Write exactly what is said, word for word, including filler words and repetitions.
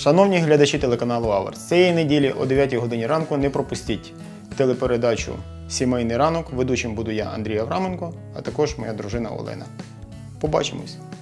Шановні глядачі телеканалу Аверс, цієї неділі о дев'ятій годині ранку не пропустіть телепередачу «Сімейний ранок». Ведучим буду я, Андрій Авраменко, а також моя дружина Олена. Побачимось!